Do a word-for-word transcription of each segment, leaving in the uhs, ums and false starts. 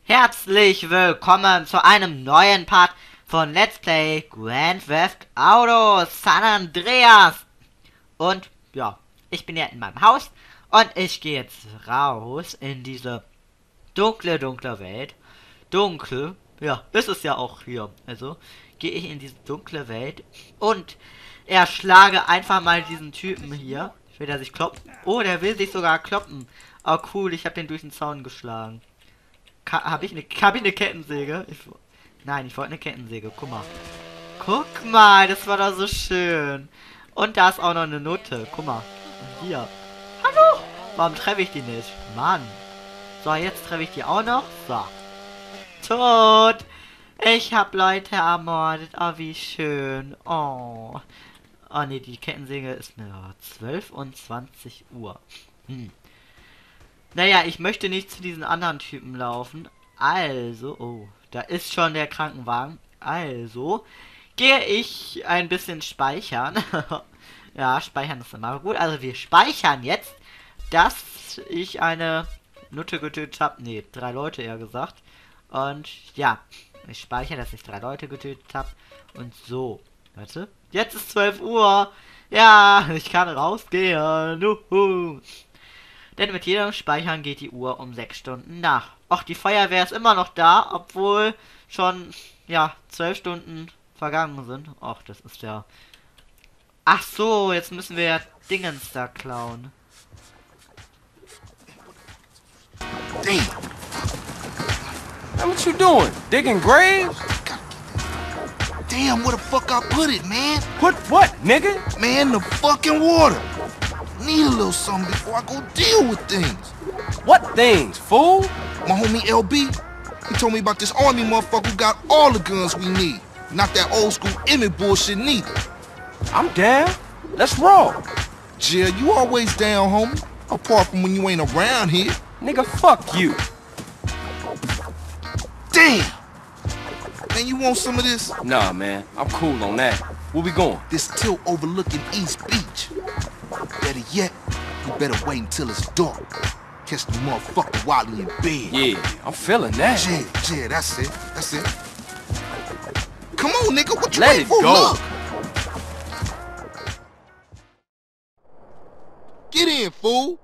Herzlich willkommen zu einem neuen Part von Let's Play Grand Theft Auto San Andreas. Und ja, ich bin ja in meinem Haus und ich gehe jetzt raus in diese dunkle, dunkle Welt. Dunkel, ja, ist es ja auch hier. Also gehe ich in diese dunkle Welt und erschlage einfach mal diesen Typen hier. Will er sich kloppen? Oh, der will sich sogar kloppen. Oh cool, ich habe den durch den Zaun geschlagen. Habe ich eine hab ich eine Kettensäge? Ich, nein, ich wollte eine Kettensäge. Guck mal. Guck mal, das war doch so schön. Und da ist auch noch eine Nutte. Guck mal. Und hier. Hallo. Warum treffe ich die nicht? Mann. So, jetzt treffe ich die auch noch. So. Tot. Ich habe Leute ermordet. Oh, wie schön. Oh. Oh, ne, die Kettensäge ist mir zwölf und zwanzig Uhr. Hm. Naja, ich möchte nicht zu diesen anderen Typen laufen. Also, oh, da ist schon der Krankenwagen. Also, gehe ich ein bisschen speichern. Ja, speichern ist immer gut. Also, wir speichern jetzt, dass ich eine Nutte getötet habe. Ne, drei Leute eher gesagt. Und ja, ich speichere, dass ich drei Leute getötet habe. Und so, warte. Jetzt ist zwölf Uhr. Ja, ich kann rausgehen. Uhu. Denn mit jedem Speichern geht die Uhr um sechs Stunden nach. Och, die Feuerwehr ist immer noch da, obwohl schon, ja, zwölf Stunden vergangen sind. Och, das ist ja... Ach so, jetzt müssen wir ja Dingens da klauen. Damn. What you doing? Digging graves? Damn, where the fuck I put it, man? Put what, nigga? Man, the fucking water. Need a little something before I go deal with things. What things, fool? My homie L B, he told me about this army motherfucker who got all the guns we need. Not that old school Emmett bullshit neither. I'm down. Let's roll. Jill, you always down, homie. Apart from when you ain't around here. Nigga, fuck you. Damn! Man, you want some of this? Nah, man. I'm cool on that. Where we going? This tilt overlooking East Beach. Better yet, you better wait until it's dark. Catch the motherfucker while he in bed. Yeah, I'm feeling that. Yeah, yeah, that's it. That's it. Come on, nigga. What you Let waiting it for? go. Look. Get in, fool.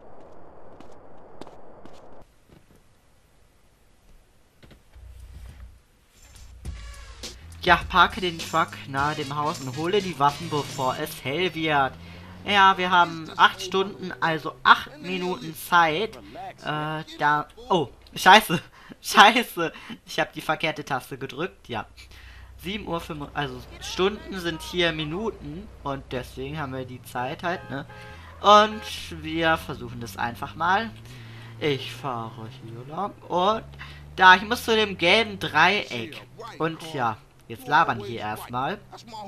Ja, parke den Truck nahe dem Haus und hole die Waffen, bevor es hell wird. Ja, wir haben acht Stunden, also acht Minuten Zeit. Äh, da... Oh, scheiße. Scheiße. Ich habe die verkehrte Taste gedrückt, ja. sieben Uhr fünf, also Stunden sind hier Minuten. Und deswegen haben wir die Zeit halt, ne? Und wir versuchen das einfach mal. Ich fahre hier lang. Und da, ich muss zu dem gelben Dreieck. Und ja, jetzt labern hier erstmal.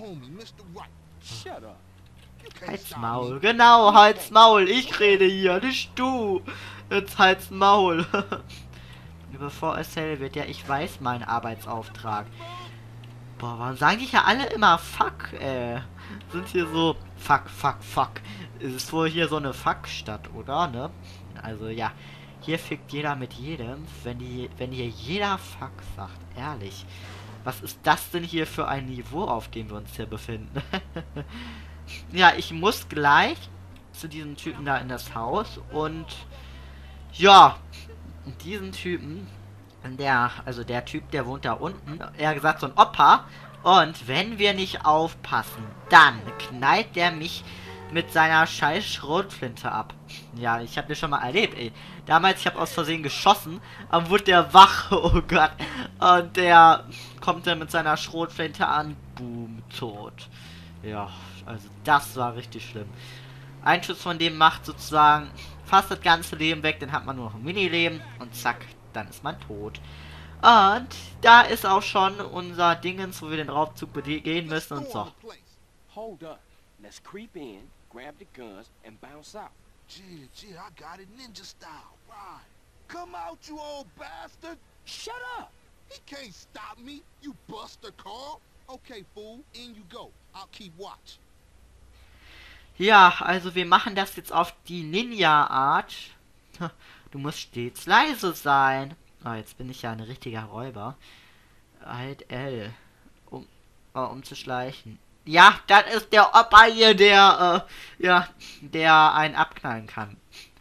Halt's Maul. Genau, halt's Maul. Ich rede hier, nicht du. Jetzt halt's Maul. Bevor es hell wird, ja, ich weiß meinen Arbeitsauftrag. Boah, warum sagen die ja alle immer fuck, äh. Sind hier so fuck, fuck, fuck. Ist wohl hier so eine Fuck-Stadt, oder, ne? Also, ja. Hier fickt jeder mit jedem, wenn die, wenn hier jeder fuck sagt. Ehrlich. Was ist das denn hier für ein Niveau, auf dem wir uns hier befinden? Ja, ich muss gleich zu diesem Typen da in das Haus und ja, diesen Typen, der, also der Typ, der wohnt da unten, eher gesagt so ein Opa, und wenn wir nicht aufpassen, dann knallt der mich mit seiner scheiß Schrotflinte ab. Ja, ich habe das schon mal erlebt, ey. Damals, ich habe aus Versehen geschossen, aber wurde der wach, oh Gott, und der kommt dann mit seiner Schrotflinte an, boom, tot. Ja, also das war richtig schlimm. Ein Schuss von dem macht sozusagen fast das ganze Leben weg, dann hat man nur noch ein Mini-Leben und zack, dann ist man tot. Und da ist auch schon unser Dingens, wo wir den Raubzug begehen müssen und so. Hold up. Let's creep in, grab the guns, and bounce out. Jill, Jill, I got it ninja style. Right. Come out, you old bastard. Shut up! He can't stop me, you buster Carl. Okay, fool, in you go. I'll keep watch. Ja, also wir machen das jetzt auf die Ninja-Art. Du musst stets leise sein. Oh, jetzt bin ich ja ein richtiger Räuber. Alt L. Um, oh, um zu schleichen. Ja, das ist der Opa hier, der, äh, ja, der einen abknallen kann.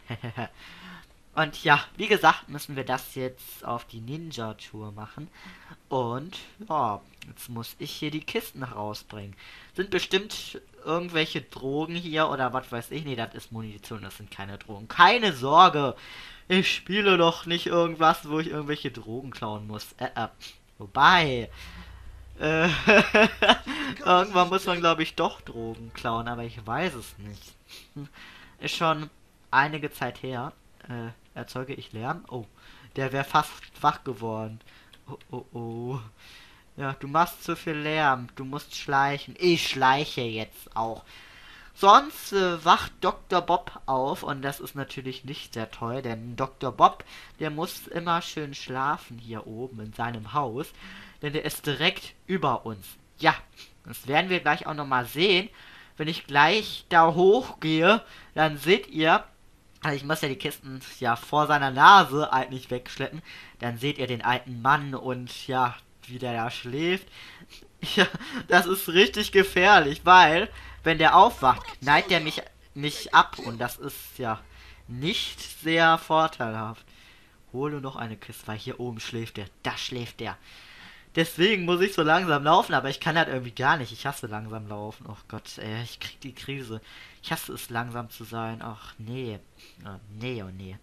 Und ja, wie gesagt, müssen wir das jetzt auf die Ninja-Tour machen. Und, ja, jetzt muss ich hier die Kisten rausbringen. Sind bestimmt irgendwelche Drogen hier oder was weiß ich. Nee, das ist Munition, das sind keine Drogen. Keine Sorge, ich spiele doch nicht irgendwas, wo ich irgendwelche Drogen klauen muss. Äh, äh. Wobei, äh, irgendwann muss man, glaube ich, doch Drogen klauen, aber ich weiß es nicht. Ist schon einige Zeit her. Äh, erzeuge ich Lärm? Oh, der wäre fast wach geworden. Oh, oh, oh. Ja, du machst zu viel Lärm. Du musst schleichen. Ich schleiche jetzt auch. Sonst äh, wacht Doktor Bob auf und das ist natürlich nicht sehr toll, denn Doktor Bob, der muss immer schön schlafen hier oben in seinem Haus, denn der ist direkt über uns. Ja, das werden wir gleich auch nochmal sehen. Wenn ich gleich da hochgehe, dann seht ihr, also ich muss ja die Kisten ja vor seiner Nase eigentlich wegschleppen, dann seht ihr den alten Mann und ja, wie der da schläft. Ja, das ist richtig gefährlich, weil, wenn der aufwacht, knallt der mich, mich ab und das ist ja nicht sehr vorteilhaft. Hole noch eine Kiste, weil hier oben schläft der, da schläft der. Deswegen muss ich so langsam laufen, aber ich kann das irgendwie gar nicht. Ich hasse langsam laufen. Oh Gott, ey, ich krieg die Krise. Ich hasse es, langsam zu sein. Ach, nee. Oh, nee, oh nee.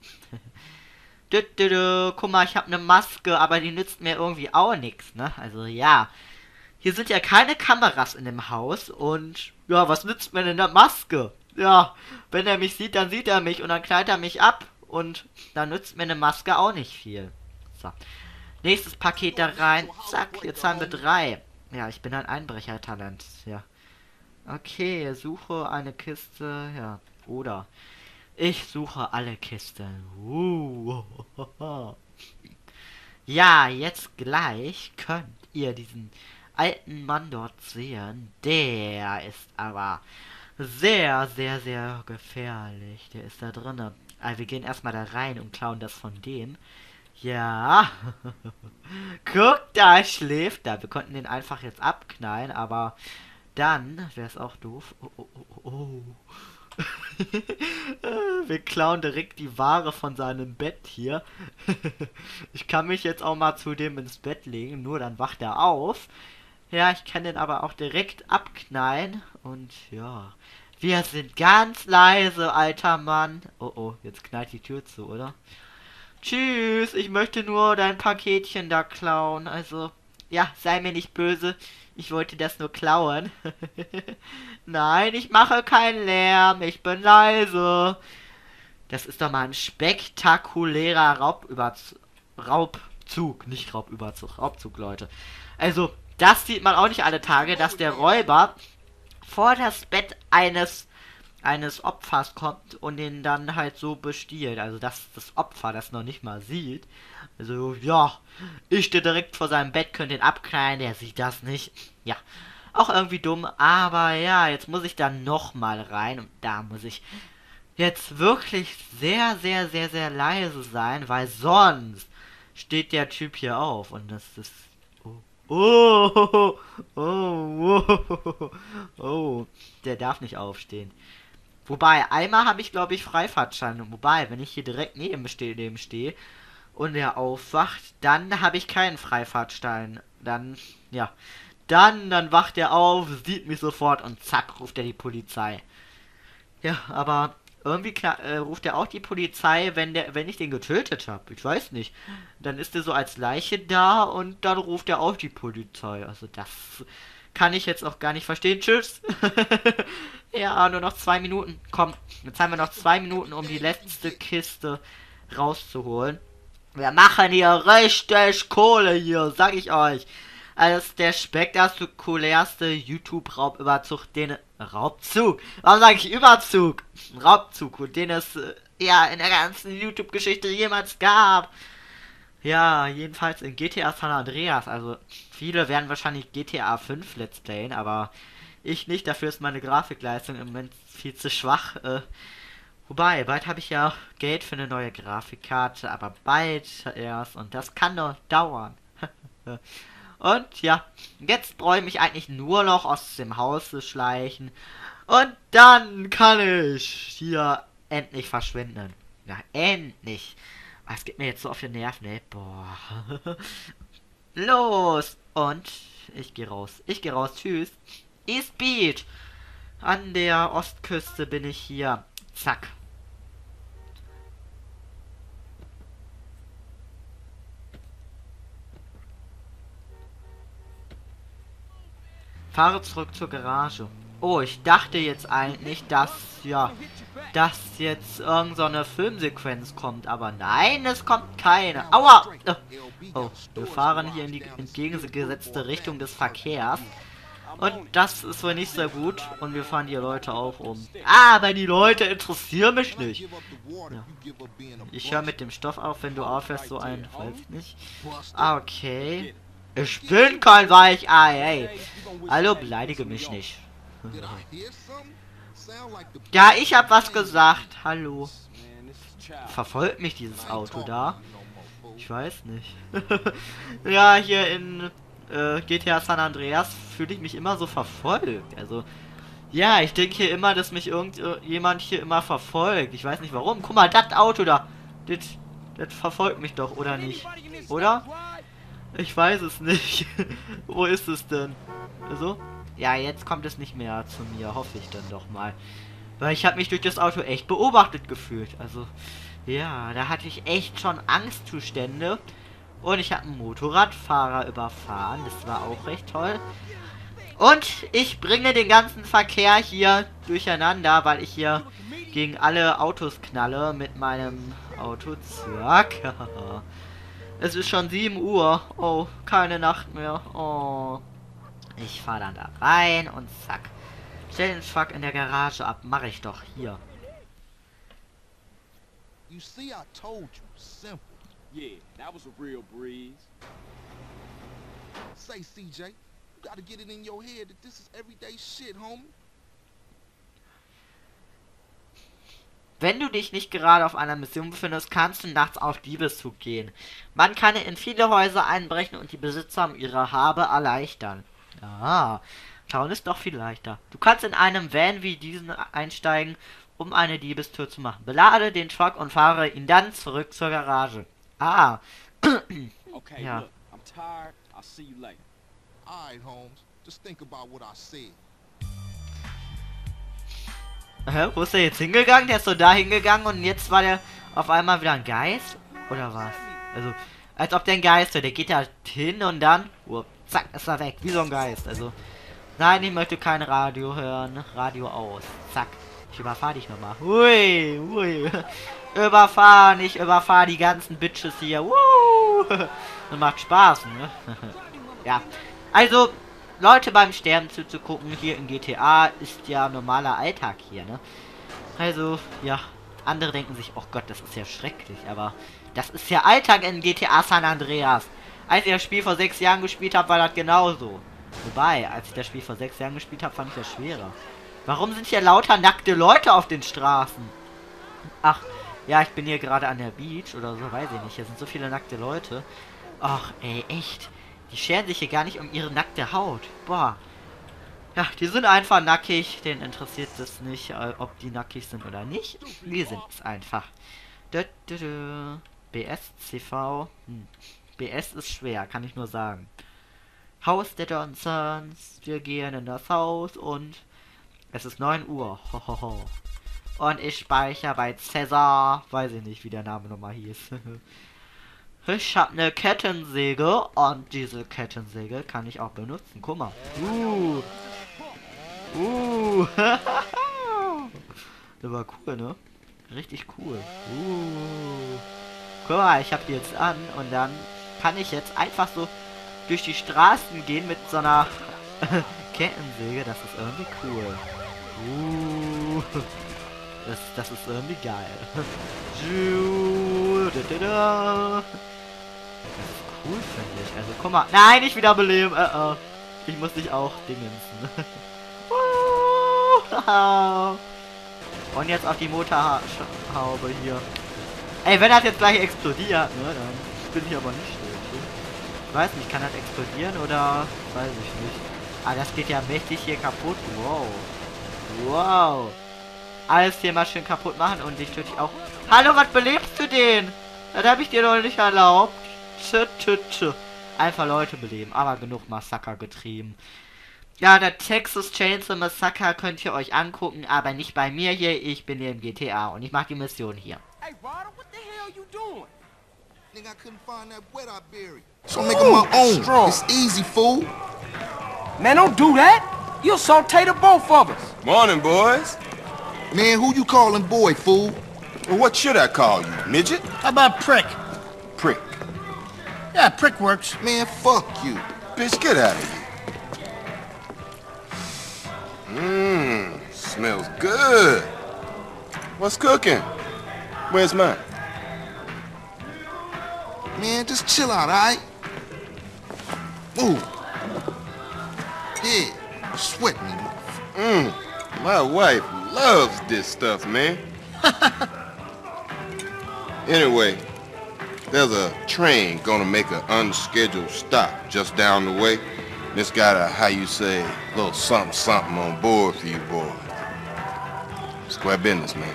dü, dü, dü. Guck mal, ich habe eine Maske, aber die nützt mir irgendwie auch nichts, ne? Also, ja. Hier sind ja keine Kameras in dem Haus und, ja, was nützt mir denn eine Maske? Ja, wenn er mich sieht, dann sieht er mich und dann knallt er mich ab und dann nützt mir eine Maske auch nicht viel. So. Nächstes Paket da rein. Zack, jetzt haben wir drei. Ja, ich bin ein Einbrechertalent. Ja. Okay, suche eine Kiste. Ja, oder ich suche alle Kisten. Uh, ja, jetzt gleich könnt ihr diesen alten Mann dort sehen. Der ist aber sehr, sehr, sehr gefährlich. Der ist da drinne. Also wir gehen erstmal da rein und klauen das von dem. Ja. Guck, da schläft er. Wir konnten den einfach jetzt abknallen, aber dann wäre es auch doof. Oh, oh, oh, oh. Wir klauen direkt die Ware von seinem Bett hier. Ich kann mich jetzt auch mal zu dem ins Bett legen, nur dann wacht er auf. Ja, ich kann den aber auch direkt abknallen. Und ja, wir sind ganz leise, alter Mann. Oh, oh, jetzt knallt die Tür zu, oder? Tschüss, ich möchte nur dein Paketchen da klauen. Also, ja, sei mir nicht böse. Ich wollte das nur klauen. Nein, ich mache keinen Lärm. Ich bin leise. Das ist doch mal ein spektakulärer Raubüberz- Raubzug. Nicht Raubüberzug, Raubzug, Leute. Also, das sieht man auch nicht alle Tage, dass der Räuber vor das Bett eines eines Opfers kommt und ihn dann halt so bestiehlt. Also, dass das Opfer das noch nicht mal sieht. Also, ja, ich stehe direkt vor seinem Bett, könnte ihn abknallen, der sieht das nicht. Ja, auch irgendwie dumm, aber ja, jetzt muss ich da nochmal rein und da muss ich jetzt wirklich sehr, sehr, sehr, sehr leise sein, weil sonst steht der Typ hier auf und das ist... Oh, oh, oh, oh, oh, oh, der darf nicht aufstehen. Wobei, einmal habe ich, glaube ich, Freifahrtschein. Wobei, wenn ich hier direkt neben dem stehe und er aufwacht, dann habe ich keinen Freifahrtschein. Dann, ja. Dann, dann wacht er auf, sieht mich sofort und zack, ruft er die Polizei. Ja, aber irgendwie klar, äh, ruft er auch die Polizei, wenn der, wenn ich den getötet habe. Ich weiß nicht. Dann ist er so als Leiche da und dann ruft er auch die Polizei. Also das kann ich jetzt auch gar nicht verstehen. Tschüss. Ja, nur noch zwei Minuten. Komm, jetzt haben wir noch zwei Minuten, um die letzte Kiste rauszuholen. Wir machen hier richtig Kohle hier, sag ich euch. Als der spektakulärste YouTube-Raubüberzug, den... Raubzug? Warum sage ich Überzug? Raubzug, und den es äh, ja in der ganzen YouTube-Geschichte jemals gab. Ja, jedenfalls in G T A San Andreas. Also, viele werden wahrscheinlich G T A fünf Let's Playen, aber ich nicht. Dafür ist meine Grafikleistung im Moment viel zu schwach. Äh, Wobei, bald habe ich ja Geld für eine neue Grafikkarte, aber bald erst und das kann noch dauern. Und ja, jetzt brauche ich mich eigentlich nur noch aus dem Haus zu schleichen und dann kann ich hier endlich verschwinden. Ja, endlich. Es geht mir jetzt so auf den Nerven, ey. Boah. Los! Und ich gehe raus. Ich gehe raus. Tschüss. East Beach. An der Ostküste bin ich hier. Zack. Fahre zurück zur Garage. Oh, ich dachte jetzt eigentlich, dass, ja, dass jetzt irgend so eine Filmsequenz kommt. Aber nein, es kommt keine. Aua! Oh, wir fahren hier in die entgegengesetzte Richtung des Verkehrs. Und das ist wohl nicht sehr gut. Und wir fahren die Leute auch um. Aber die Leute interessieren mich nicht. Ja. Ich höre mit dem Stoff auf, wenn du aufhörst, so ein... Weiß nicht. Ah, okay. Ich bin kein Weichei, ey. Hallo, beleidige mich nicht. Ja, ich hab was gesagt. Hallo. Verfolgt mich dieses Auto da? Ich weiß nicht. Ja, hier in äh, G T A San Andreas fühle ich mich immer so verfolgt. Also, ja, ich denke hier immer, dass mich irgendjemand hier immer verfolgt. Ich weiß nicht warum. Guck mal, das Auto da. Das, das verfolgt mich doch, oder nicht? Oder? Ich weiß es nicht. Wo ist es denn? Also? Ja, jetzt kommt es nicht mehr zu mir, hoffe ich dann doch mal. Weil ich habe mich durch das Auto echt beobachtet gefühlt. Also, ja, da hatte ich echt schon Angstzustände. Und ich habe einen Motorradfahrer überfahren. Das war auch recht toll. Und ich bringe den ganzen Verkehr hier durcheinander, weil ich hier gegen alle Autos knalle mit meinem Auto. Zack. Es ist schon sieben Uhr. Oh, keine Nacht mehr. Oh. Ich fahre dann da rein und zack. Stell den Truck in der Garage ab. Mache ich doch hier. You see, I told you, simple. Yeah, that was a real breeze. Say, C J, you gotta get it in your head that this is everyday shit, homie. Wenn du dich nicht gerade auf einer Mission befindest, kannst du nachts auf Diebeszug gehen. Man kann in viele Häuser einbrechen und die Besitzer um ihre Habe erleichtern. Ah, schauen ist doch viel leichter. Du kannst in einem Van wie diesen einsteigen, um eine Diebestür zu machen. Belade den Truck und fahre ihn dann zurück zur Garage. Ah. Okay, Ja. look, I'm tired. I'll see you later. Alright, Holmes, just think about what I said. Hä? Wo ist der jetzt hingegangen? Der ist so da hingegangen und jetzt war der auf einmal wieder ein Geist? Oder was? Also, als ob der ein Geist wäre. Der geht da hin und dann, oh, zack, ist er weg. Wie so ein Geist. Also, nein, ich möchte kein Radio hören. Radio aus. Zack. Ich überfahre dich nochmal. Hui, hui. Überfahren, ich überfahre die ganzen Bitches hier. Woo. Das macht Spaß, ne? Ja. Also, Leute beim Sterben zuzugucken hier in G T A ist ja normaler Alltag hier, ne? Also, ja. Andere denken sich, oh Gott, das ist ja schrecklich, aber das ist ja Alltag in G T A San Andreas. Als ich das Spiel vor sechs Jahren gespielt habe, war das genauso. Wobei, als ich das Spiel vor sechs Jahren gespielt habe, fand ich das schwerer. Warum sind hier lauter nackte Leute auf den Straßen? Ach, ja, ich bin hier gerade an der Beach oder so, weiß ich nicht. Hier sind so viele nackte Leute. Ach, ey, echt. Die scheren sich hier gar nicht um ihre nackte Haut. Boah. Ja, die sind einfach nackig. Denen interessiert es nicht, ob die nackig sind oder nicht. Die sind es einfach. Dö, dö, dö. B S, C V. Hm. B S ist schwer, kann ich nur sagen. Haus der Johnsons. Wir gehen in das Haus und es ist neun Uhr. Hohoho. Und ich speichere bei Cäsar. Weiß ich nicht, wie der Name nochmal hieß. Ich habe eine Kettensäge und diese Kettensäge kann ich auch benutzen. Guck mal. Uh. Uh. Das war cool, ne? Richtig cool. Uh. Guck mal, ich habe die jetzt an und dann kann ich jetzt einfach so durch die Straßen gehen mit so einer Kettensäge. Das ist irgendwie cool. Uh. Das, das ist irgendwie geil. Das ist cool, finde ich. Also, guck mal. Nein, nicht wieder beleben. Uh -oh. Ich muss dich auch dingensen. Und jetzt auf die Motorhaube hier. Ey, wenn das jetzt gleich explodiert, ne, dann bin ich aber nicht schuld. Ich weiß nicht, kann das explodieren oder weiß ich nicht. Ah, das geht ja mächtig hier kaputt. Wow. Wow. Alles hier mal schön kaputt machen und dich töte ich auch. Hallo, was belebst du den? Das habe ich dir doch nicht erlaubt. Tsch, tsch, tsch. Einfach Leute beleben, aber genug Massaker getrieben. Ja, der Texas Chainsaw Massacre könnt ihr euch angucken, aber nicht bei mir hier. Ich bin hier im G T A und ich mache die Mission hier. Hey, Ryder, what the hell you doing? Nigga, I couldn't find that wet I buried. So I'm making my own. Strong. It's easy, fool. Man, don't do that. You'll saute the both of us. Morning, boys. Man, who you calling boy, fool? Well, what should I call you, midget? How about prick? Prick. Yeah, prick works. Man, fuck you. Bitch, get out of here. Mmm, smells good. What's cooking? Where's mine? Man, just chill out, alright? Move. Yeah, sweat me. Mmm, my wife loves this stuff, man. Anyway, there's a train gonna make an unscheduled stop just down the way. And it's got a, how you say, little something something on board for you boys. Square business, man.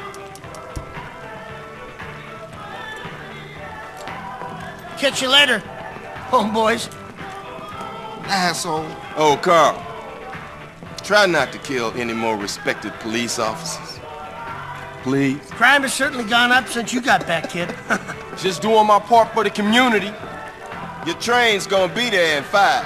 Catch you later, homeboys. Asshole. Oh, Carl, try not to kill any more respected police officers. Please. Crime has certainly gone up since you got back, kid. Just doing my part for the community. Your train's gonna be there in five.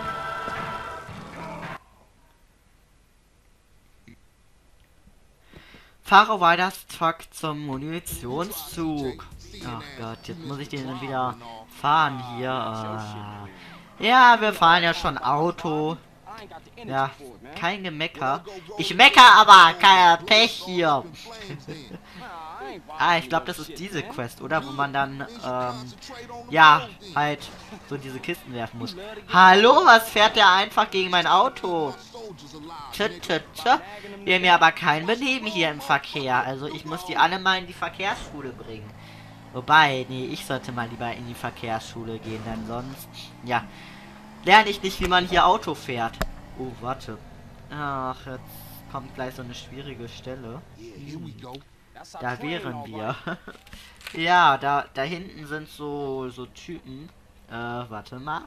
Fahre weiter Truck zum Munitionszug. Ach Gott, jetzt muss ich den dann wieder fahren hier. Äh, ja, wir fahren ja schon Auto. Ja, kein Gemecker. Ich mecker aber, kein Pech hier. Ah, ich glaube, das ist diese Quest, oder? Wo man dann, ähm, ja, halt so diese Kisten werfen muss. Hallo, was fährt der einfach gegen mein Auto? Tsch, tsch, tsch. Wir haben ja aber kein Benehmen hier im Verkehr. Also ich muss die alle mal in die Verkehrsschule bringen. Wobei, nee, ich sollte mal lieber in die Verkehrsschule gehen, denn sonst, ja, lerne ich nicht, wie man hier Auto fährt. Oh, warte. Ach, jetzt kommt gleich so eine schwierige Stelle. Da wären wir. Ja, da, da hinten sind so, so Typen. Äh, warte mal.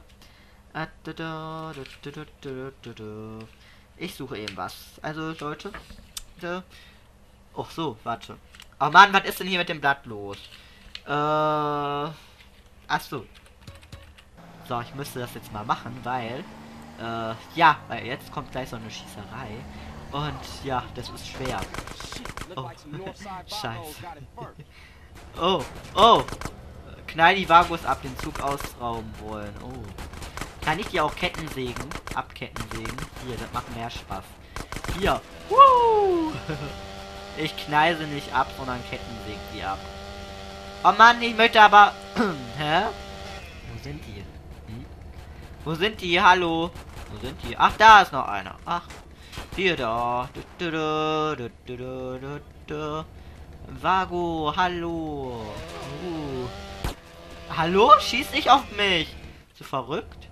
Ich suche eben was. Also, Leute. Oh, so, warte. Oh Mann, was ist denn hier mit dem Blatt los? Äh. Ach so. So, ich müsste das jetzt mal machen, weil. Äh, ja, weil jetzt kommt gleich so eine Schießerei. Und ja, das ist schwer. Oh, scheiße. Oh, oh. Knall die Vagos ab, den Zug ausrauben wollen. Oh. Kann ich die auch Kettensägen? Abkettensägen? Hier, das macht mehr Spaß. Hier. Woo! Ich knall sie nicht ab, sondern kettensäge die ab. Oh Mann, ich möchte aber... Hä? Wo sind die? Hm? Wo sind die? Hallo? Wo sind die? Ach, da ist noch einer. Ach. Hier da. Du, du, du, du, du, du, du. Vago, hallo. Uh. Hallo? Schieß nicht auf mich. Bist du verrückt?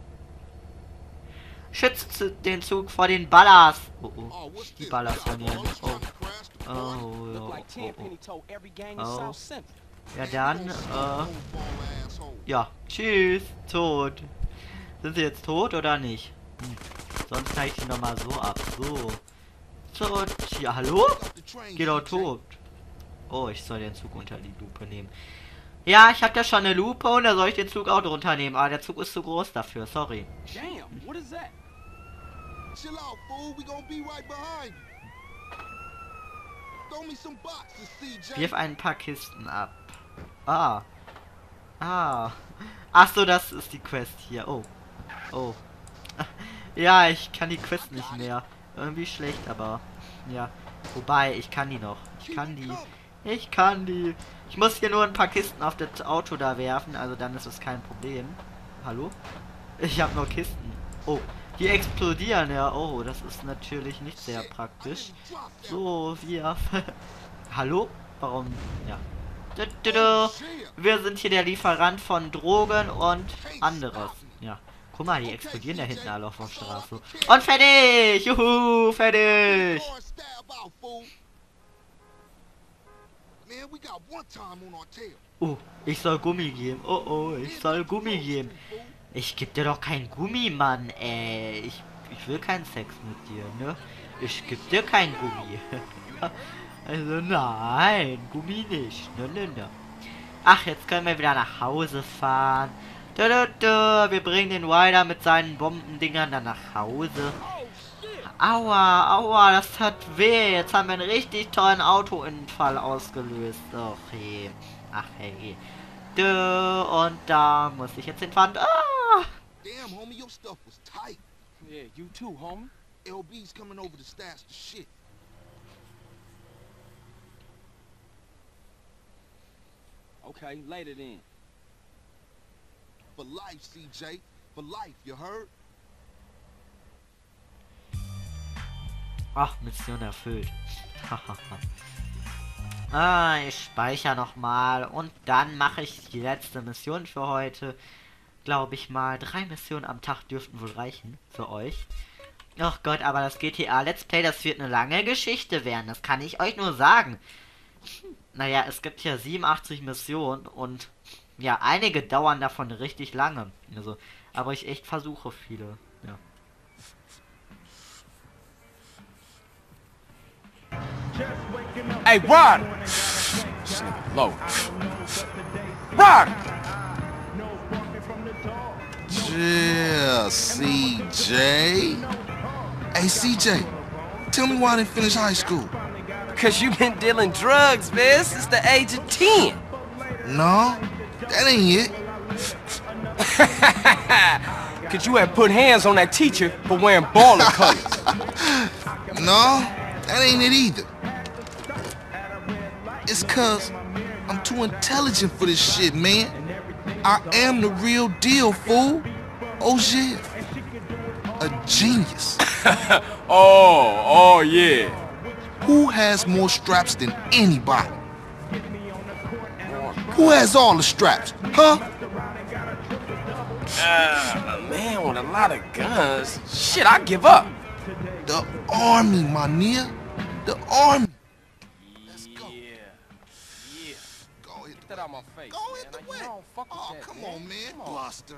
Schütze den Zug vor den Ballers. Oh, oh. Die Ballers von hier. Oh. Oh, oh, oh, oh. Oh. Ja, dann, äh... ja, tschüss. Tot. Sind sie jetzt tot oder nicht? Hm. Sonst kann ich die nochmal so ab. So. Tot. Ja, hallo? Geh doch tot. Oh, ich soll den Zug unter die Lupe nehmen. Ja, ich hab ja schon eine Lupe und da soll ich den Zug auch drunter nehmen. Aber der Zug ist zu groß dafür, sorry. Damn, what is that? Chill out, fool. We gonna be right behind you. Throw me some boxes, C J. Wirf ein paar Kisten ab. Ah. Ah. Ach so, das ist die Quest hier. Oh. Oh. Ja, ich kann die Quest nicht mehr. Irgendwie schlecht, aber... ja. Wobei, ich kann die noch. Ich kann die. Ich kann die. Ich muss hier nur ein paar Kisten auf das Auto da werfen. Also dann ist es kein Problem. Hallo? Ich habe noch Kisten. Oh. Die explodieren, ja. Oh, das ist natürlich nicht sehr praktisch. So, wir... Hallo? Warum? Ja. Wir sind hier der Lieferant von Drogen und anderes. Ja. Guck mal, die explodieren da hinten alle auf der Straße. Und fertig! Juhu, fertig! Oh, ich soll Gummi geben. Oh, oh, ich soll Gummi geben. Ich geb dir doch kein Gummi, Mann, ey. Ich, ich will keinen Sex mit dir, ne? Ich geb dir kein Gummi. Also nein, Gummi nicht. Ne, ne, ne. Ach, jetzt können wir wieder nach Hause fahren. Du, du, du. Wir bringen den Ryder mit seinen Bombendingern dann nach Hause. Aua, aua, das hat weh. Jetzt haben wir einen richtig tollen Autounfall ausgelöst. Ach hey. Ach hey. Du, und da muss ich jetzt hinfahren. Ah! Damn, homie, your stuff was tight. Yeah, you too, homie. L B's coming over to stash the shit. Okay, later then. For life, C J. For life, you heard? Ach, Mission erfüllt. Ah, ich speichere nochmal und dann mache ich die letzte Mission für heute. Glaube ich mal. Drei Missionen am Tag dürften wohl reichen für euch. Ach Gott, aber das G T A Let's Play, das wird eine lange Geschichte werden. Das kann ich euch nur sagen. Naja, es gibt ja siebenundachtzig Missionen und ja, einige dauern davon richtig lange. Also, aber ich echt versuche viele. Ja. Hey, Rod! This nigga low. Rod! Yeah, C J. Hey, C J, tell me why I didn't finish high school. Cause you been dealing drugs, man, since the age of ten. No, that ain't it. Cause you had put hands on that teacher for wearing baller colors. No, that ain't it either. It's cause I'm too intelligent for this shit, man. I am the real deal, fool. Oh yeah. A genius. Oh, oh yeah. Who has more straps than anybody? Who has all the straps, huh? Uh, a man with a lot of guns. Shit, I give up. The army, my nigga. The army. Let's go. Yeah, yeah. Go hit Get the that out my face, Go man. hit the Like, way. you don't fuck with Oh, that, come man. on, man. Come on. Buster.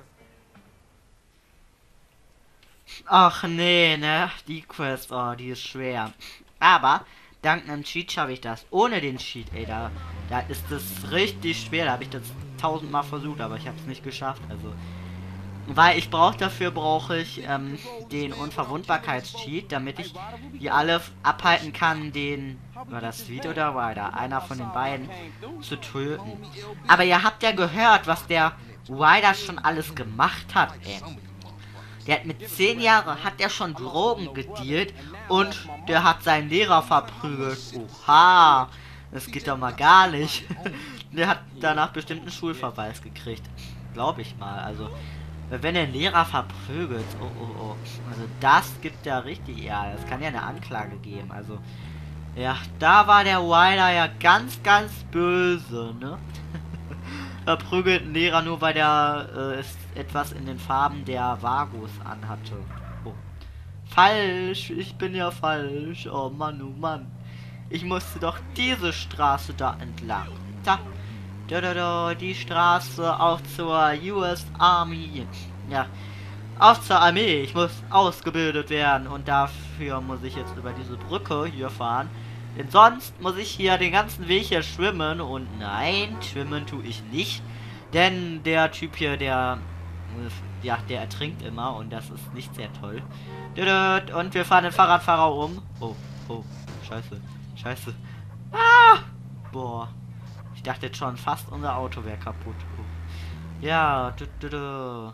Ach nee, ne? Die Quest, oh, die ist schwer. Aber, dank einem Cheat schaffe ich das. Ohne den Cheat, ey, da, da ist das richtig schwer. Da habe ich das tausendmal versucht, aber ich habe es nicht geschafft. Also, weil ich brauche dafür, brauche ich ähm, den Unverwundbarkeits-Cheat, damit ich die alle abhalten kann, den, war das Sweet oder Ryder, einer von den beiden, zu töten. Aber ihr habt ja gehört, was der Ryder schon alles gemacht hat, ey. Der hat mit zehn Jahren hat er schon Drogen gedealt und der hat seinen Lehrer verprügelt. Oha, das geht doch mal gar nicht. Der hat danach bestimmt einen Schulverweis gekriegt. Glaube ich mal. Also, wenn der Lehrer verprügelt, oh oh oh. Also das gibt ja richtig, ja, das kann ja eine Anklage geben. Also, ja, da war der Ryder ja ganz, ganz böse, ne? Verprügelt einen Lehrer nur, weil der äh, etwas in den Farben der Vagos anhatte. Oh. Falsch, ich bin ja falsch. Oh Mann, oh Mann. Ich musste doch diese Straße da entlang. Da. Da, da, da, die Straße auch zur U S Army. Ja. Auch zur Armee. Ich muss ausgebildet werden und dafür muss ich jetzt über diese Brücke hier fahren. Denn sonst muss ich hier den ganzen Weg hier schwimmen. Und nein, schwimmen tue ich nicht. Denn der Typ hier, der... Ja, der ertrinkt immer. Und das ist nicht sehr toll. Und wir fahren den Fahrradfahrer um. Oh, oh. Scheiße. Scheiße. Ah! Boah. Ich dachte jetzt schon fast, unser Auto wäre kaputt. Oh. Ja. Du, du, du.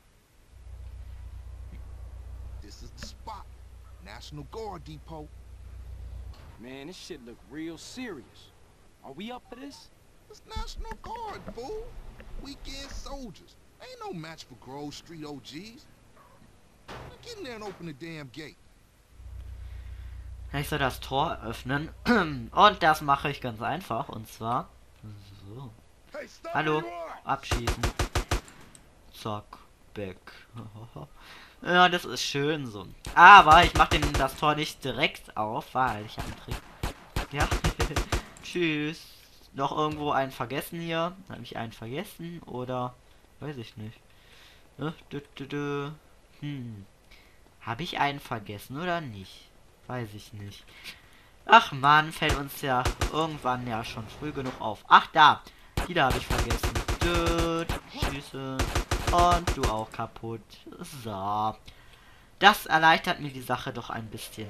This is the spot. National Guard Depot. Man, this shit look real serious. Are we up for this? It's National Guard, fool. Weekend soldiers. Ain't no match for Grove Street O Gs. Get in there and open the damn gate. Ich soll das Tor öffnen. Und das mache ich ganz einfach. Und zwar... So. Hey, stop Hallo. where you are. Abschießen. Zack. Back. Ja, das ist schön so. Aber ich mache das Tor nicht direkt auf, weil ich habe einen Trick. Ja. Tschüss. Noch irgendwo einen vergessen hier? Habe ich einen vergessen? Oder... Weiß ich nicht. Hm. Habe ich einen vergessen oder nicht? Weiß ich nicht. Ach man, fällt uns ja irgendwann ja schon früh genug auf. Ach da, die da habe ich vergessen. Död, Schüsse. Und du auch kaputt. So. Das erleichtert mir die Sache doch ein bisschen.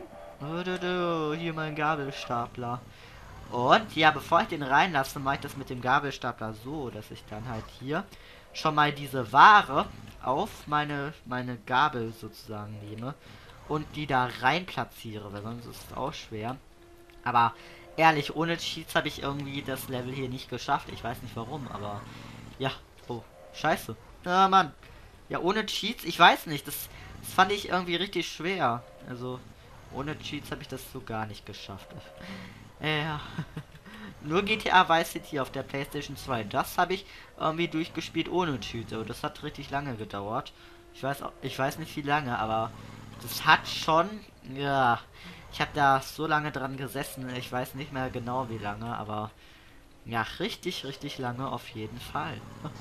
Hier mein Gabelstapler. Und ja, bevor ich den reinlasse, mache ich das mit dem Gabelstapler so, dass ich dann halt hier schon mal diese Ware auf meine, meine Gabel sozusagen nehme und die da rein platziere, weil sonst ist es auch schwer. Aber ehrlich, ohne Cheats habe ich irgendwie das Level hier nicht geschafft. Ich weiß nicht warum, aber ja. Oh, scheiße. Ja, Mann. Ja, ohne Cheats, ich weiß nicht. Das, das fand ich irgendwie richtig schwer. Also, ohne Cheats habe ich das so gar nicht geschafft. Ja. Nur G T A Vice City auf der PlayStation zwei. Das habe ich irgendwie durchgespielt ohne Cheats. Aber das hat richtig lange gedauert. Ich weiß auch, ich weiß nicht wie lange, aber das hat schon, ja, ich habe da so lange dran gesessen, ich weiß nicht mehr genau wie lange, aber ja, richtig, richtig lange auf jeden Fall.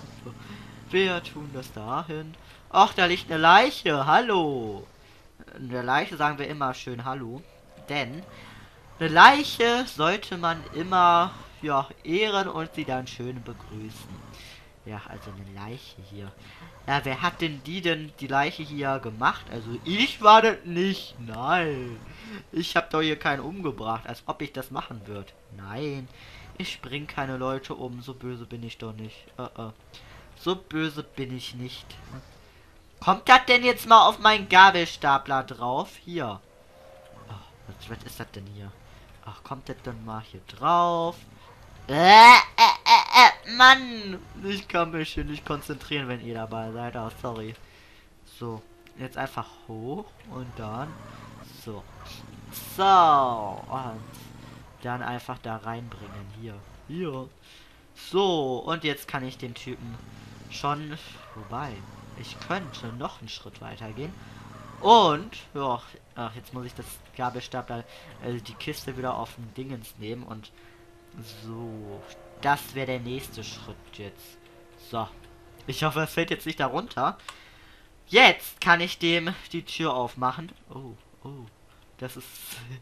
Wir tun das dahin. Ach, da liegt eine Leiche, hallo. In der Leiche sagen wir immer schön hallo, denn eine Leiche sollte man immer, ja, ehren und sie dann schön begrüßen. Ja, also eine Leiche hier. Ja, wer hat denn die denn, die Leiche hier gemacht? Also ich war das nicht. Nein. Ich habe doch hier keinen umgebracht, als ob ich das machen würde. Nein. Ich bring keine Leute um. So böse bin ich doch nicht. Uh -uh. So böse bin ich nicht. Kommt das denn jetzt mal auf meinen Gabelstapler drauf? Hier. Oh, was, was ist das denn hier? Ach, kommt das dann mal hier drauf? Äh, äh, äh, äh, Mann! Ich kann mich hier nicht konzentrieren, wenn ihr dabei seid. Oh, sorry. So, jetzt einfach hoch und dann so. So, und dann einfach da reinbringen. Hier. Hier. So, und jetzt kann ich den Typen schon... Wobei, ich könnte noch einen Schritt weiter gehen. Und, ja, ach, jetzt muss ich das Gabelstapler, also die Kiste wieder auf den Dingens nehmen und so, das wäre der nächste Schritt jetzt. So, ich hoffe, es fällt jetzt nicht darunter. Jetzt kann ich dem die Tür aufmachen. Oh, oh, das ist...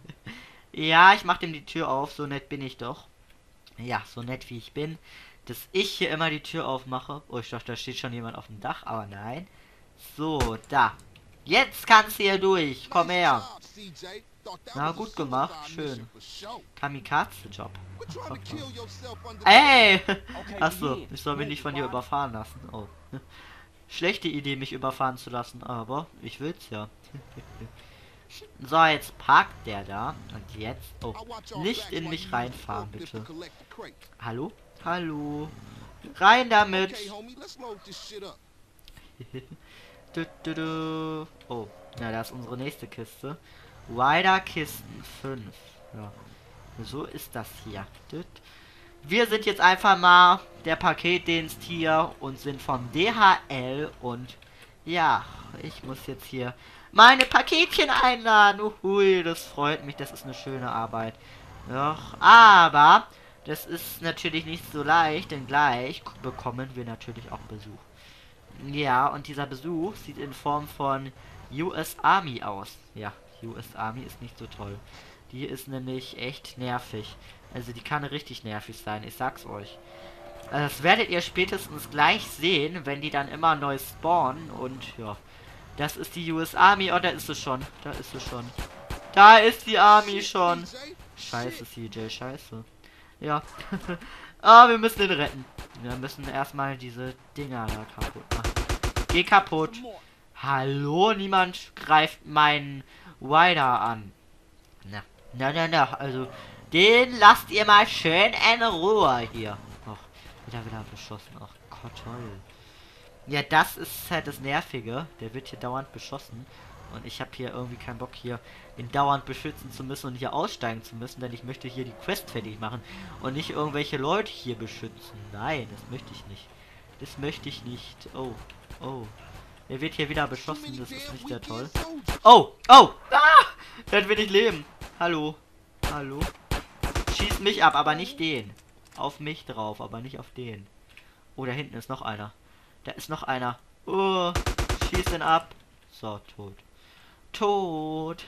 Ja, ich mache dem die Tür auf, so nett bin ich doch. Ja, so nett wie ich bin, dass ich hier immer die Tür aufmache. Oh, ich dachte, da steht schon jemand auf dem Dach, aber nein. So, da. Jetzt kannst du hier durch. Komm her. Na, gut gemacht. Schön. Kamikaze-Job. Ey! Achso, ich soll mich nicht von dir überfahren lassen. Oh. Schlechte Idee, mich überfahren zu lassen, aber ich will's ja. So, jetzt parkt der da. Und jetzt... Oh, nicht in mich reinfahren, bitte. Hallo? Hallo? Rein damit! du, du, du. Oh, ja, da ist unsere nächste Kiste. Wider Kisten fünf. Ja. So ist das hier. Wir sind jetzt einfach mal der Paketdienst hier und sind vom D H L und ja, ich muss jetzt hier meine Paketchen einladen. Ui, das freut mich, das ist eine schöne Arbeit. Doch, aber das ist natürlich nicht so leicht, denn gleich bekommen wir natürlich auch Besuch. Ja, und dieser Besuch sieht in Form von U S Army aus. Ja, U S Army ist nicht so toll. Die ist nämlich echt nervig. Also die kann richtig nervig sein, ich sag's euch. Das werdet ihr spätestens gleich sehen, wenn die dann immer neu spawnen. Und ja, das ist die U S Army. Oh, da ist sie schon. Da ist sie schon. Da ist die Army schon. Scheiße, C J, scheiße. Ja. Ah, wir müssen den retten. Wir müssen erstmal diese Dinger da kaputt machen. Geh kaputt. Hallo, niemand greift meinen Wider an. Na, na, na, na. Also, den lasst ihr mal schön in Ruhe hier. Och, wieder wieder beschossen. Ach Gott, toll. Ja, das ist halt das Nervige. Der wird hier dauernd beschossen. Und ich habe hier irgendwie keinen Bock, hier ihn dauernd beschützen zu müssen und hier aussteigen zu müssen, denn ich möchte hier die Quest fertig machen und nicht irgendwelche Leute hier beschützen. Nein, das möchte ich nicht. Das möchte ich nicht. Oh, oh. Er wird hier wieder beschossen, das ist nicht sehr toll. Oh, oh, ah, dann will ich leben. Hallo, hallo. Schieß mich ab, aber nicht den. Auf mich drauf, aber nicht auf den. Oh, da hinten ist noch einer. Da ist noch einer. Oh, schieß den ab. So, tot. Tot.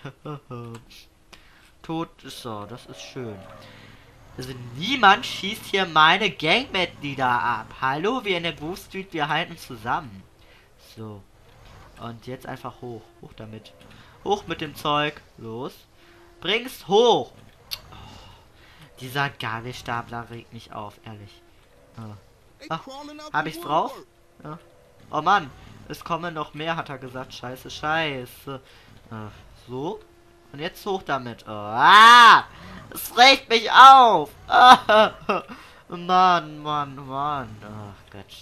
Tot ist so, das ist schön. Also niemand schießt hier meine Gangmitglieder ab. Hallo, wir in der Grove Street, wir halten zusammen. So. Und jetzt einfach hoch. Hoch damit. Hoch mit dem Zeug. Los. Bring's hoch. Oh, dieser Gabelstapler regt mich auf, ehrlich. Oh. Ah, hab ich's drauf? Ja. Oh Mann, es kommen noch mehr, hat er gesagt. Scheiße, scheiße. Ach, so. Und jetzt hoch damit. Oh, ah! Es regt mich auf! Ah, Mann, Mann, Mann. Ach Gott.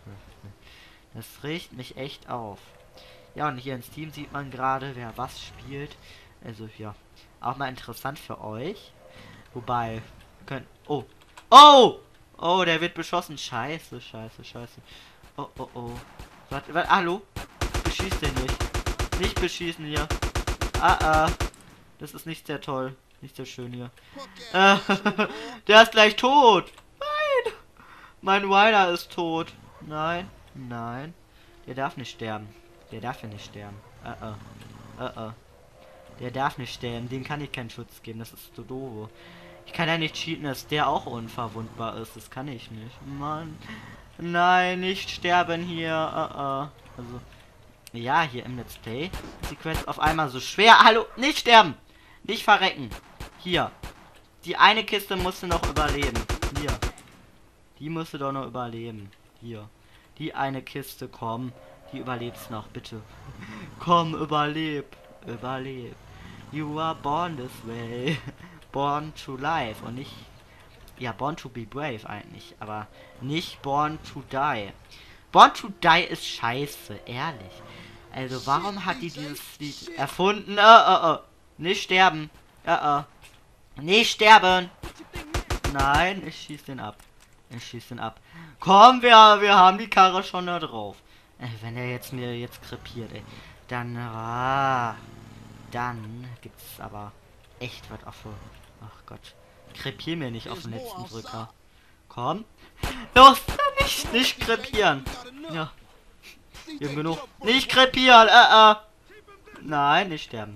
Das regt mich echt auf. Ja, und hier ins Team sieht man gerade, wer was spielt. Also, ja. Auch mal interessant für euch. Wobei, können... Oh! Oh! Oh, der wird beschossen. Scheiße, scheiße, scheiße. Oh, oh, oh. Warte, warte, hallo? Beschießt den nicht. Nicht beschießen hier. Ah, ah. Das ist nicht sehr toll. Nicht sehr schön hier. Äh, der ist gleich tot. Nein. Mein Ryder ist tot. Nein. Nein. Der darf nicht sterben. Der darf ja nicht sterben. Uh -uh. Uh -uh. Der darf nicht sterben. Den kann ich keinen Schutz geben. Das ist so doof. Ich kann ja nicht cheaten, dass der auch unverwundbar ist. Das kann ich nicht. Mann. Nein, nicht sterben hier. Uh -uh. Also. Ja, hier im Let's Play ist die Quest auf einmal so schwer. Hallo, nicht sterben. Nicht verrecken. Hier. Die eine Kiste musste noch überleben. Hier. Die musste doch noch überleben. Hier. Die eine Kiste, komm. Die überlebt's noch, bitte. Komm, überleb. Überleb. You are born this way. Born to life. Und nicht... Ja, born to be brave eigentlich. Aber nicht born to die. Born to die ist scheiße, ehrlich. Also, warum hat die dieses Lied erfunden? Oh, oh, oh. Nicht sterben. Oh, oh. Nicht sterben. Nein, ich schieß den ab. Ich schieß den ab. Komm, wir, wir haben die Karre schon da drauf. Äh, wenn er jetzt mir jetzt krepiert, ey. Dann, ah, dann gibt's aber echt was auf. Ach Gott. Krepier mir nicht auf den letzten Drücker. Komm. Los, nicht, nicht krepieren. Ja. Wir haben genug. Nicht krepieren. Äh, äh. Nein, nicht sterben.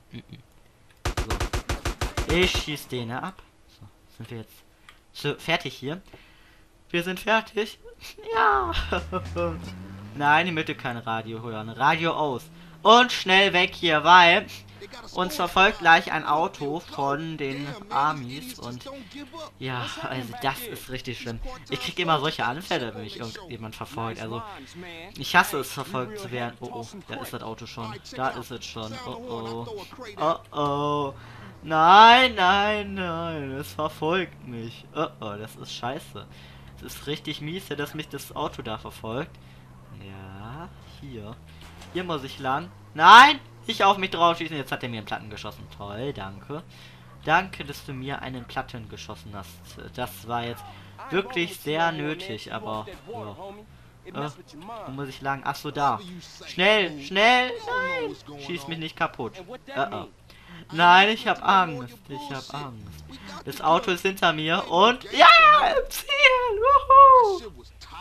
So. Ich schieß den ab. So, sind wir jetzt so, fertig hier. Wir sind fertig. Ja. Nein, die Mitte kein Radio hören. Radio aus. Und schnell weg hier, weil uns verfolgt gleich ein Auto von den Amis. Und ja, also das ist richtig schlimm. Ich krieg immer solche Anfälle, wenn mich irgendjemand verfolgt. Also ich hasse es, verfolgt zu werden. Oh, oh, da ist das Auto schon. Da ist es schon. Oh, oh. Oh, oh. Nein, nein, nein. Es verfolgt mich. Oh, oh, das ist scheiße. Es ist richtig mies, dass mich das Auto da verfolgt. Ja, hier. Hier muss ich lang. Nein! Nicht auf mich drauf schießen. Jetzt hat er mir einen Platten geschossen. Toll, danke. Danke, dass du mir einen Platten geschossen hast. Das war jetzt wirklich sehr nötig, aber... Ja. Äh, wo muss ich lang? Ach so, da. Schnell, schnell! Nein! Schieß mich nicht kaputt. Uh -uh. Nein, ich hab Angst. Ich hab Angst. Das Auto ist hinter mir und... Ja! Im Ziel! Wuhu!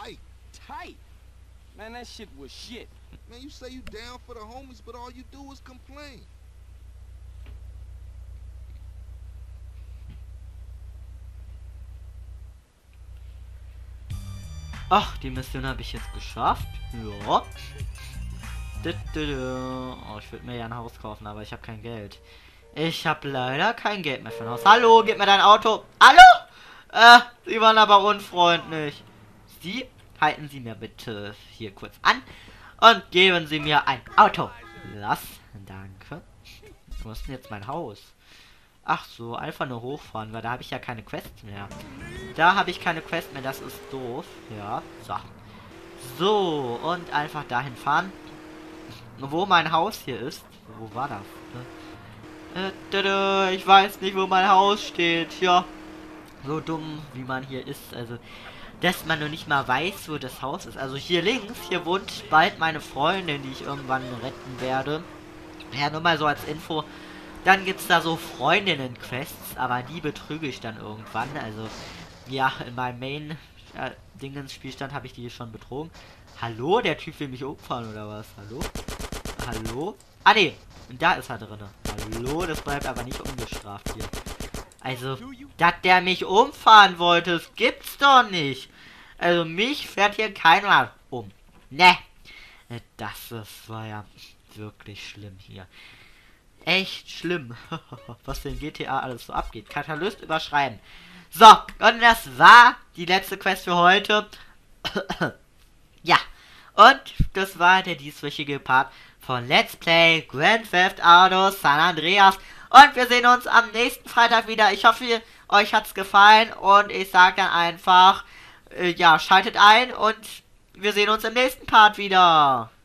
Man, that shit was shit. Man, you say you down for the homies, but all you do is complain. Ach, die Mission habe ich jetzt geschafft. Ja. Oh, ich würde mir ja ein Haus kaufen, aber ich habe kein Geld. Ich habe leider kein Geld mehr für ein Haus. Hallo, gib mir dein Auto. Hallo? Äh, sie waren aber unfreundlich. Sie, halten Sie mir bitte hier kurz an und geben Sie mir ein Auto. Lass, danke. Wo ist denn jetzt mein Haus? Ach so, einfach nur hochfahren, weil da habe ich ja keine Quest mehr. Da habe ich keine Quest mehr, das ist doof. Ja, so. So, und einfach dahin fahren, wo mein Haus hier ist. Wo war das? Äh, tada, ich weiß nicht, wo mein Haus steht. Ja, so dumm, wie man hier ist. Also, dass man nur nicht mal weiß, wo das Haus ist. Also hier links, hier wohnt bald meine Freundin, die ich irgendwann retten werde. Ja, nur mal so als Info. Dann gibt es da so Freundinnen-Quests, aber die betrüge ich dann irgendwann. Also, ja, in meinem Main-Dingens-Spielstand habe ich die schon betrogen. Hallo? Der Typ will mich umfahren, oder was? Hallo? Hallo? Ah, nee. Und da ist er drin. Hallo? Das bleibt aber nicht ungestraft hier. Also, dass der mich umfahren wollte, das gibt's doch nicht. Also, mich fährt hier keiner um. Ne. Das, das war ja wirklich schlimm hier. Echt schlimm. Was für ein G T A alles so abgeht. Katalyst überschreiben. So, und das war die letzte Quest für heute. Ja. Und das war der dieswöchige Part von Let's Play Grand Theft Auto San Andreas. Und wir sehen uns am nächsten Freitag wieder. Ich hoffe, euch hat's gefallen. Und ich sage dann einfach, äh, ja, schaltet ein und wir sehen uns im nächsten Part wieder.